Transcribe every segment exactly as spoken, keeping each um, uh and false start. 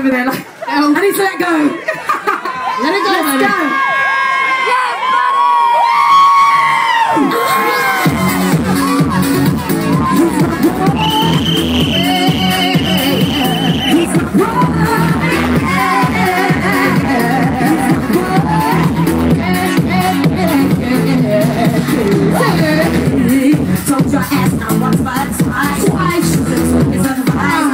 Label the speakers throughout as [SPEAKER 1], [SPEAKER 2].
[SPEAKER 1] over there like, oh, I need to let go. Let it go, let's go. Yeah, told your ass not once but twice. Twice. It's a vibe.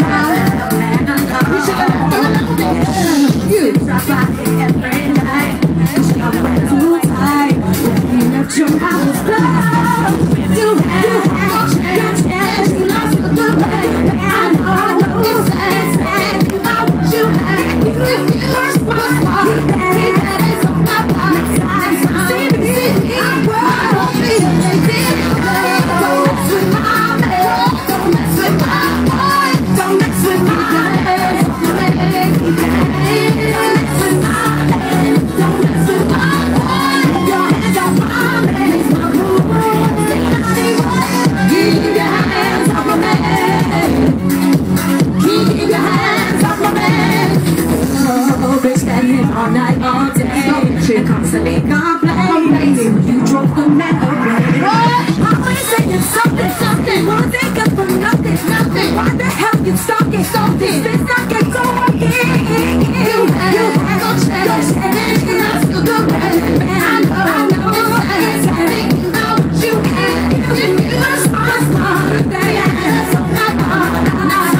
[SPEAKER 1] You drop by every night. She got too tight. You left your house closed. You had your chance. You lost the good way. I know, I know. It's sad, sad. You know what you had. You first was far. You had it, that is on my side. See me, see me. I'm proud of me. Don't mess with my man. Don't mess with my boy. Don't mess with my man. Don't mess with my man. Don't mess with my boy. Your hands off my man. It's my boy. Keep your hands off my man. Keep your hands off my man. Oh, bitch, standing all night, all day. She constantly complaining. You drove the man away. Always saying something, something. Won't take up for nothing, nothing. Why the hell you stalking, stalking? This not get going again. You had no chance. You're still the man. I know, I know. It's sad. You know what you had. You must, must, must. They ass on my bar. Don't mess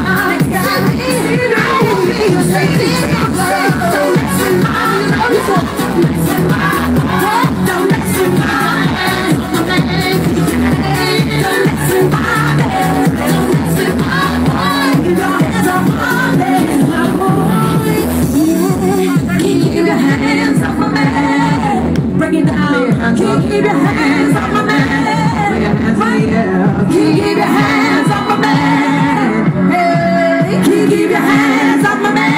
[SPEAKER 1] with my love. Don't mess with my love. Don't mess with my hands on the man. Don't mess with my hands. Don't mess with my boy. Your hands on my man, my boy. Keep your hands off my man. Bring it down. Keep your hands off my man. Keep your hands off my man. Hey, keep your hands off my man.